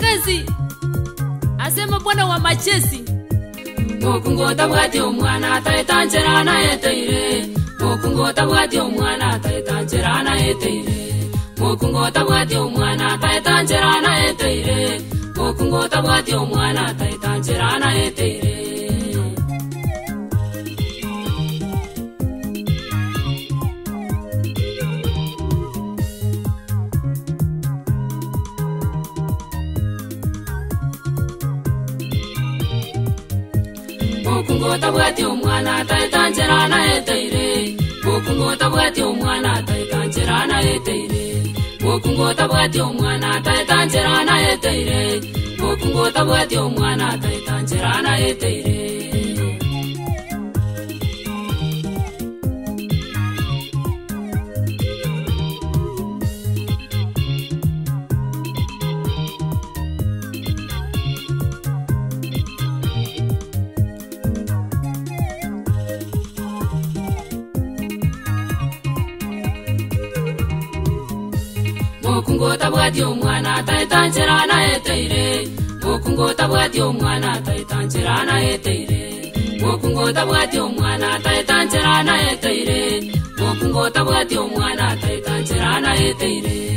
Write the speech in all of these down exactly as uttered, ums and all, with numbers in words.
Mugezi asema bwana wa machesi Mokungo tabwati omwana taitancherana eteire Mokungo tabwati omwana taitancherana eteire Mokungo tabwati omwana taitancherana eteire Mokungo tabwati omwana taitancherana eteire Mokungo tabwati omwana taitancherana eteire Mokungo tabwati omwana taitancherana eteire Mokungo tabwati omwana taitancherana eteire Mokungo tabwati omwana taitancherana eteire Mokungo tabwati omwana taitancherana eteire Mokungo tabwati omwana taitancherana eteire Mokungo tabwati omwana taitancherana eteire Mokungo tabwati omwana taitancherana eteire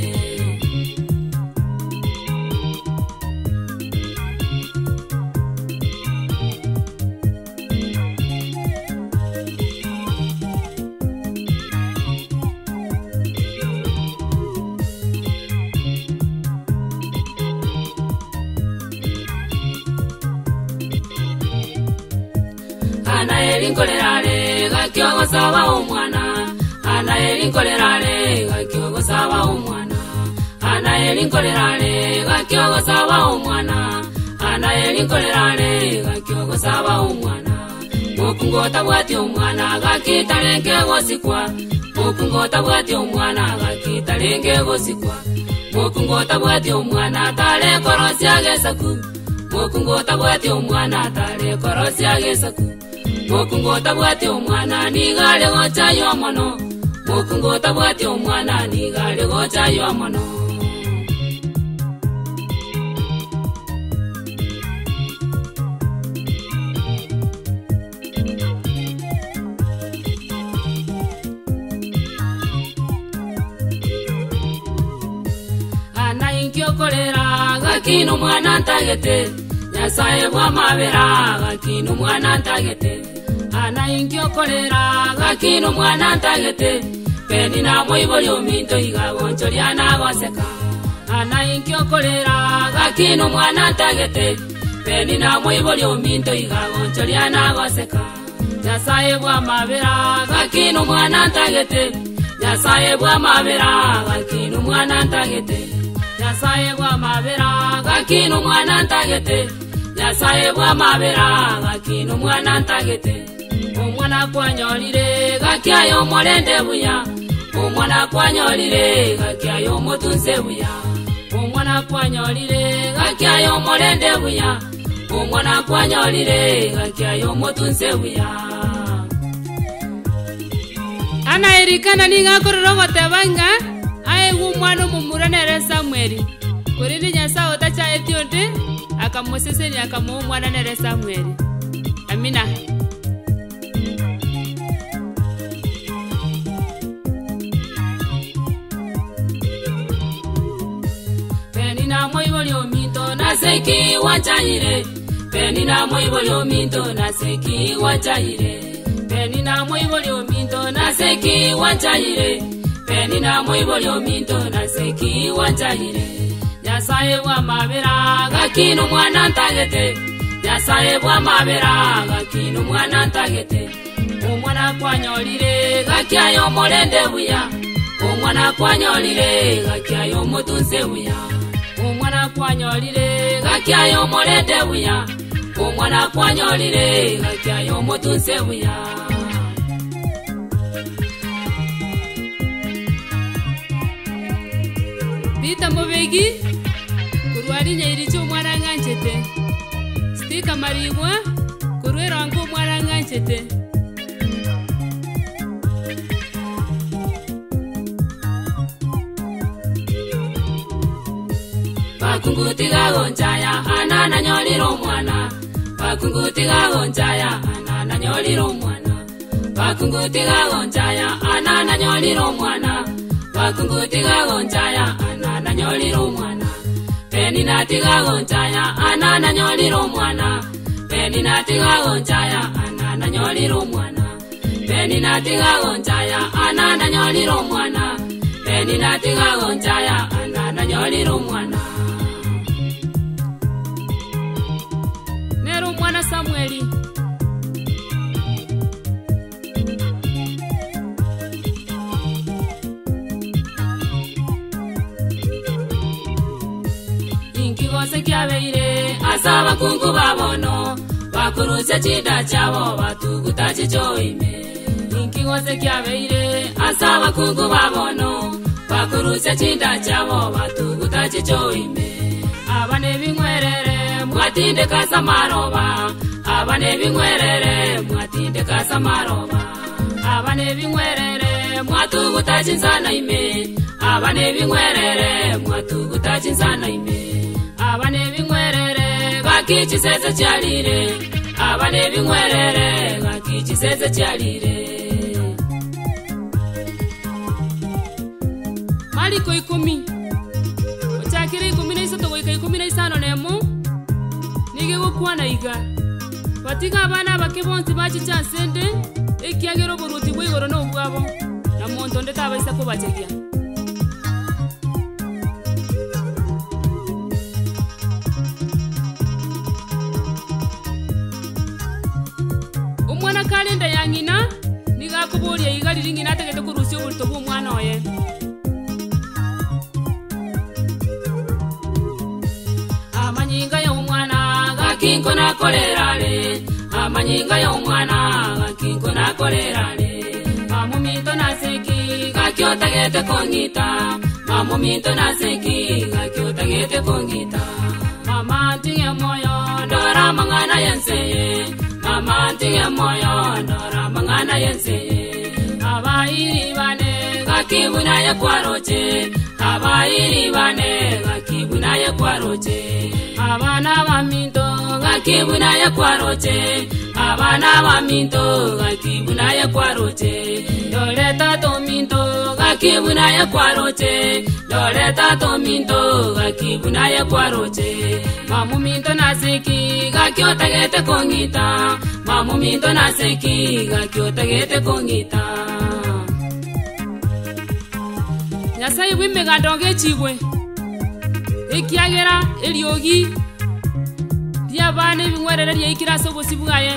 Ana elinkolerale gakyogo saba omwana Ana elinkolerale gakyogo saba omwana Ana elinkolerale gakyogo saba omwana Ana elinkolerale gakyogo saba omwana Mokungo tabwati omwana gakitalenge gosikwa Mokungo tabwati omwana gakitalenge gosikwa Mokungo tabwati omwana tale korosi agesaku Mokungo tabwati omwana tale korosi agesaku Mokungo tabwati omwana nigale gocha yomono Mokungo tabwati omwana nigale gocha yomono Ana inkyo kolera gakino mwana ntagete Nyasaye bwa mabera gakino mwana ntagete Ana inkyo kolera gakino mwana ntagete Peni na moiboli ominto igaboncho liana goseka Ana inkyo kolera gakino mwana ntagete Peni na moiboli ominto igaboncho liana goseka Nyasaye bwa mabera gakino mwana ntagete Nyasaye bwa mabera gakino mwana ntagete Nyasaye bwa mabera gakino mwana ntagete Nyasaye bwa mabera gakino mwana ntagete Omwana kwanyolire gakyayo molende buya Omwana kwanyolire gakyayo motunse buya Omwana kwanyolire gakyayo molende buya Omwana kwanyolire gakyayo motunse buya Ana erikana ninga kororogo tebanga Ae umwana mumuranere Samueli Kurindi Nyasaye otacha etionde akamoseseni akamu umwana nere Samueli Amina Penina moiboli ominto naseki wachayire Penina moiboli ominto naseki wachayire Penina moiboli ominto naseki wachayire Penina moiboli ominto naseki wachayire Nyasaye bwa mabera gakino mwana ntagete Nyasaye bwa mabera gakino mwana ntagete Omwana kwanyolire gakyayo molende buya Omwana kwanyolire gakyayo motunse buya Omwana kwanyolire gakyayo molende buya Omwana kwanyolire gakyayo motunse buya Bita mobegi kurwari nyairi cho mwana nganchete Stika marigwa kurwera wangu mwana nganchete bakunguti gagonjaya anana nyoliro mwana bakunguti gagonjaya anana nyoliro mwana bakunguti gagonjaya anana nyoliro mwana bakunguti gagonjaya anana nyoliro mwana peni nati gagonjaya anana nyoliro mwana peni nati gagonjaya anana nyoliro mwana peni nati gagonjaya anana nyoliro mwana peni nati gagonjaya anana nyoliro mwana Nero mwana Samueli Inkigose kyabeire asaba kungu babono bakuruse chida chabo batuguta chichoime Inkigose kyabeire asaba kungu babono bakuruse chida chabo batuguta chichoime abane bingwerere mwatinde kasamaroba abane bingwerere mwatinde kasamaroba abane bingwerere mwatuguta chinsana ime abane bingwerere mwatuguta chinsana ime abane bingwerere bakichiseze cyalire abane bingwerere bakichiseze cyalire Maliko ikumi Ochakire ikumi na isatu goika ikumi na isano nemu Nige gukwana iga Batiga abana bakebonzi bachicha sende Ekiagero buruti bwigoro no bwabo Na monto ndeta abaisa ko bachegia Omwana kalenda yangina niga kuboria iga liringi nategete kurusio bulto bwo mwana oye Amanyinga ya omwana gakinko na kolerale amanyinga ya omwana gakinko na kolerale Mamumito na seki gakyota gete kongita mamumito na seki gakyota gete kongita Mama tinge moyo ndora mangana yenseye mama tinge moyo ndora mangana yenseye Abairi bane gakibuna ya kwaroche abairi bane gakibuna ya kwaroche Abana baminto gakibuna ya kwaroche abana baminto gakibuna ya kwaroche Doleta tominto gakibuna ya kwaroche doleta tominto gakibuna ya kwaroche Mamuminto na seki gakyota gete kongita mamuminto na seki gakyota gete kongita Nyasaye bwimega ndonge chibwe Ekiagera eliogi Dia bane bingwerere dia ikira sobo sibugaye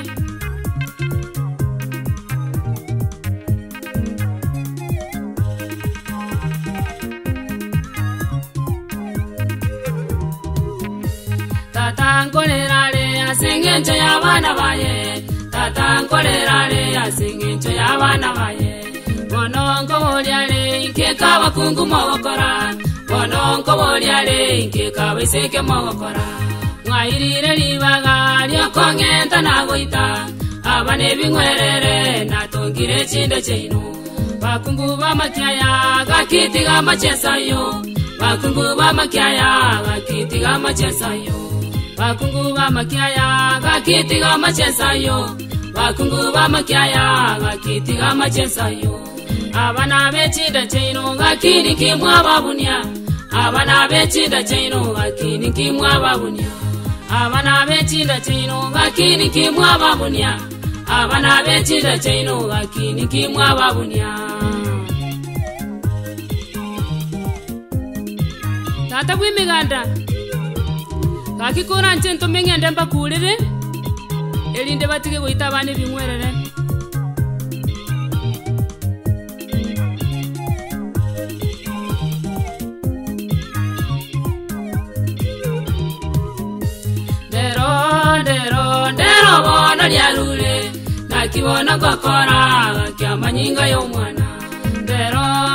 Tata nkolerale asengencho ya bana baye Tata nkolerale asengencho ya bana baye Bononko boliale nkeka bakungu mogokora Bononko boliale nkeka baiseke mogokora Mwairire libaga lyokongenta nagoita Abane bingwerere natongire chinde cheino Bakungu bamakyaya gakitiga machesayo Bakungu bamakyaya gakitiga machesayo Bakungu bamakyaya gakitiga machesayo Bakungu bamakyaya gakitiga machesayo Abana bechida cheino gakini kimwa babunya Abana bechida cheino gakini kimwa babunya Abana bechida cheino gakini kimwa babunya Abana bechida cheino gakini kimwa babunya Tata bwimiganda Kakikora nchento mengende mbakulire Elinde batige goita bane bingwerere Dero dero dero bono lyalule nakibona gokora kyamanyinga y'omwana Dero